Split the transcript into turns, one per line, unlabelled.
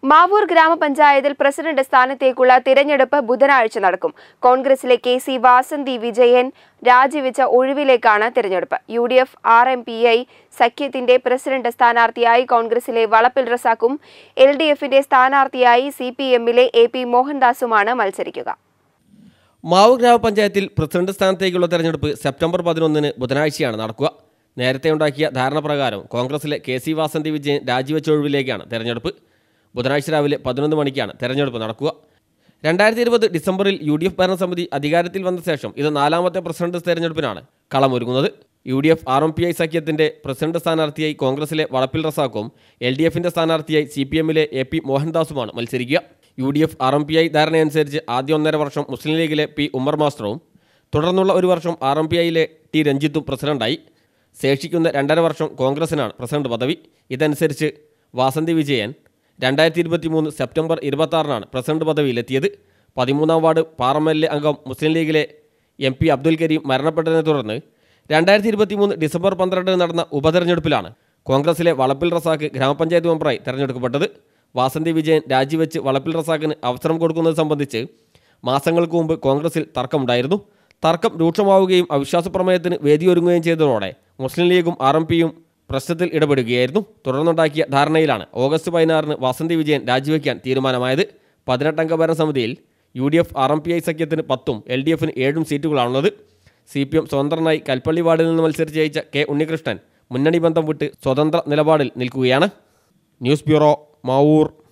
മാവൂർ ഗ്രാമപഞ്ചായത്തിൽ പ്രസിഡന്റ് സ്ഥാനത്തേക്കുള്ള തിരഞ്ഞെടുപ്പ് ബുധനാഴ്ച നടക്കും. കോൺഗ്രസിലെ KC വാസന്തി വിജയൻ രാജിവെച്ച ഒഴിവിലേക്കാണ് തിരഞ്ഞെടുപ്പ്. UDF RMPI സഖ്യത്തിന്റെ പ്രസിഡന്റ് സ്ഥാനാർത്ഥിയായി കോൺഗ്രസിലെ വളപ്പിൽ റസാഖും LDFന്റെ സ്ഥാനാർത്ഥിയായി CPMലെ AP മോഹൻദാസുമാണ് മത്സരിക്കുക.
മാവൂർ ഗ്രാമപഞ്ചായത്തിൽ പ്രസിഡന്റ് സ്ഥാനത്തേക്കുള്ള തിരഞ്ഞെടുപ്പ് സെപ്റ്റംബർ 11 ബുധനാഴ്ചയാണ് നടക്കുക. നേരത്തെ ഉണ്ടാക്കിയ ധാരണ പ്രകാരം കോൺഗ്രസിലെ KC വാസന്തി വിജയൻ രാജിവെച്ച ഒഴിവിലേക്കാണ് തിരഞ്ഞെടുപ്പ്. ബുധനാഴ്ച രാവിലെ 11 മണിക്കാണ് തെരഞ്ഞെടുപ്പ് നടക്കുക. 2020 ഡിസംബറിൽ UDF ഭരണസമിതി അധികാരത്തിൽ വന്ന ശേഷം ഇത് 4ാമത്തെ പ്രസിഡന്റ് തെരഞ്ഞെടുപ്പിനാണ് കളമൊരുങ്ങുന്നത്. UDF RMPI സഖ്യത്തിന്റെ പ്രസിഡന്റ് സ്ഥാനാർത്ഥിയായി കോൺഗ്രസിലെ വളപ്പിൽ റസാഖും LDFന്റെ സ്ഥാനാർത്ഥിയായി CPMലെ AP മോഹൻദാസുമാണ് മത്സരിക്കുക. UDF RMPI ധാരണയനുസരിച്ച് ആദ്യ 1.5 വർഷം മുസ്ലിം ലീഗിലെ P ഉമ്മർ മാസ്റ്ററും തുടർന്നുള്ള 1 വർഷം RMPIയിലെ T രഞ്ജിത്തും പ്രസിഡന്റായി. ശേഷിക്കുന്ന 2.5 വർഷം കോൺഗ്രസിനാണ് പ്രസിഡന്റ് പദവി. ഇതനുസരിച്ച് വാസന്തി വിജയൻ 2023 സെപ്റ്റംബർ 26 പ്രസിഡന്റ് പദവിയിലെത്തിയത്. 13ാം വാർഡ് പാർലമെന്റിലെ അംഗം മുസ്ലിം ലീഗിലെ MP അബ്ദുൽ കരീം മരണപ്പെട്ടതിനെ തുടർന്ന് 2023 ഡിസംബർ 12 നടന്ന ഉപതെരഞ്ഞെടുപ്പിലാണ് കോൺഗ്രസിലെ വളപ്പിൽ റസാഖ് ഗ്രാമപഞ്ചായത്ത് മെമ്പറായി തെരഞ്ഞെടുക്കപ്പെട്ടത്. വാസന്തി വിജയൻ രാജിവെച്ച് വളപ്പിൽ റസാഖിന് അവസരം കൊടുക്കുന്നത് സംബന്ധിച്ച് മാസങ്ങൾക്ക് മുമ്പ് കോൺഗ്രസിൽ തർക്കമുണ്ടായിരുന്നു. തർക്കം രൂക്ഷമാവുകയും അവിശ്വാസ പ്രമേയത്തിന് വേദിയൊരുങ്ങുകയും ചെയ്തതോടെ മുസ്ലിം ലീഗും RMPയും പ്രശ്നത്തിൽ ഇടപെടുകയായിരുന്നു. തുടർന്നുണ്ടാക്കിയ ധാരണയിലാണ് ഓഗസ്റ്റ് 16 വാസന്തി വിജയൻ രാജിവെക്കാൻ തീരുമാനമായത്. 18-അംഗ ഭരണസമിതിയിൽ UDF RMPI സഖ്യത്തിന് 10ഉം LDFന് 7ഉം സീറ്റുകളാണുള്ളത്. CPM സ്വതന്ത്രനായി കൽപ്പള്ളി വാർഡിൽ നിന്ന് മത്സരിച്ച് ജയിച്ച K ഉണ്ണികൃഷ്ണൻ മുന്നണി ബന്ധം വിട്ട് സ്വതന്ത്ര നിലപാടിൽ നിൽക്കുകയാണ്. News bureau, Mavoor.